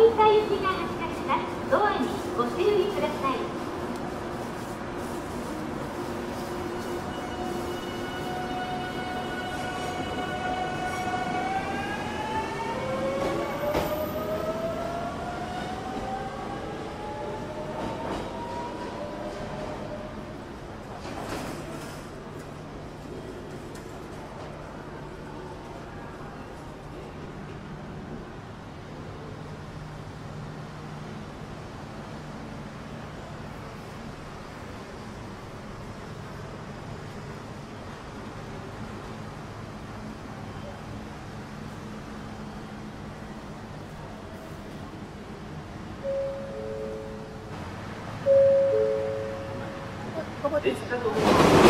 板行きが発車します。ドアにご注意ください。 できたと思います。